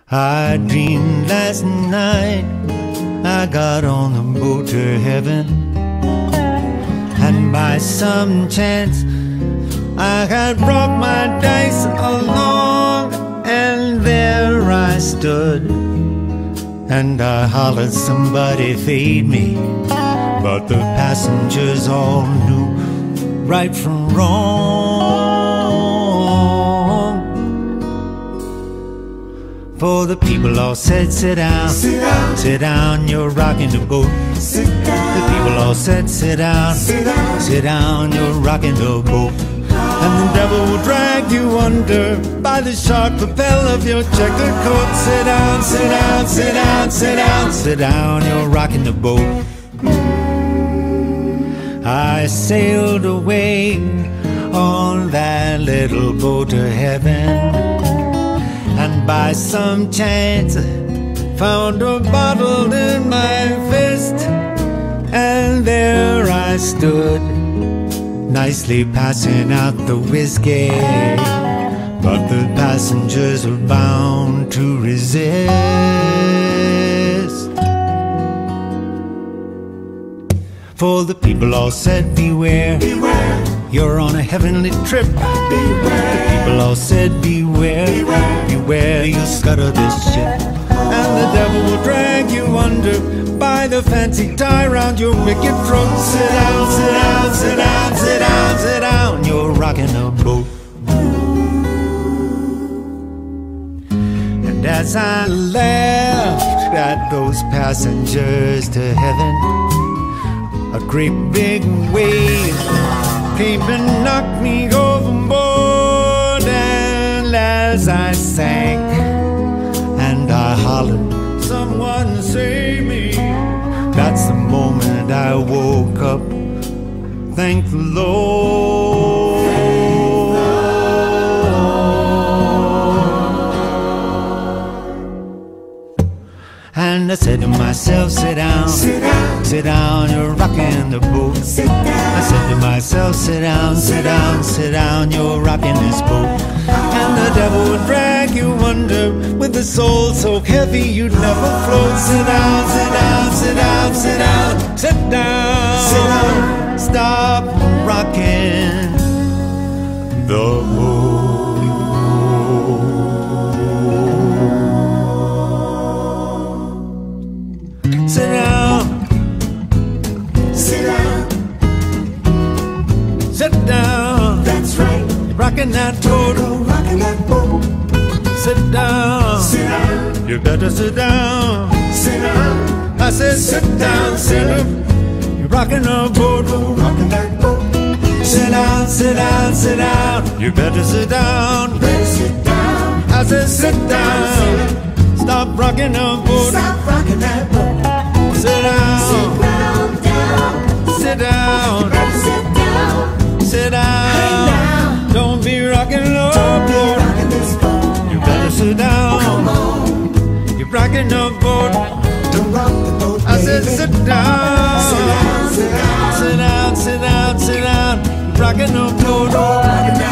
I dreamed last night I got on the boat to heaven, and by some chance I had brought my dice along, and there I stood and I hollered, somebody fade me. But the passengers all knew right from wrong. For the people all said, sit down, sit down, sit down, you're rocking the boat. Sit down. The people all said, sit down, sit down, sit down, you're rocking the boat. And the devil will drag you under by the sharp lapel of your checkered coat. Sit down, sit down, sit down, sit down, sit down, you're rocking the boat. I sailed away on that little boat to heaven, and by some chance found a bottle in my fist, and there I stood, nicely passing out the whiskey. But the passengers were bound to resist. For the people all said, beware, beware, you're on a heavenly trip. Beware. The people all said, beware, beware, beware, you'll scuttle this ship. And the devil will drag you under by the fancy tie round your wicked throat. Sit down, sit down, sit down, sit down, sit down, you're rocking a boat. And as I laughed at those passengers to heaven, a great big wave came and knocked me overboard. And as I sank and I hollered, someone save me, that's the moment I woke up. Thank the Lord. And I said to myself, sit down, sit down, sit down, you're rocking the boat. Sit down. I said to myself, sit down, sit down, sit down, you're rocking this boat. And the devil would drag you under with a soul so heavy you'd never float. Sit down, sit down, sit down, sit down, sit down, sit down, stop rocking the boat. Sit down, sit down, sit down. That's right. You're rocking that boat. You're rocking that boat. Sit down, sit down. You better sit down, sit down. I said sit down, sit down. You're rocking the boat. You're rocking that boat. Sit down, sit down, sit down. You better sit down, better sit down. I said sit down. Stop rocking the boat. Stop rocking that boat. Sit down, sit down, down. Sit down, sit down, sit down. Hey now. Don't be rocking the boat. You better sit down. Come on. You're rocking the boat. Don't rock the boat, baby. I said sit down. Sit down, sit down, sit down, sit down, sit down. You're rocking the boat.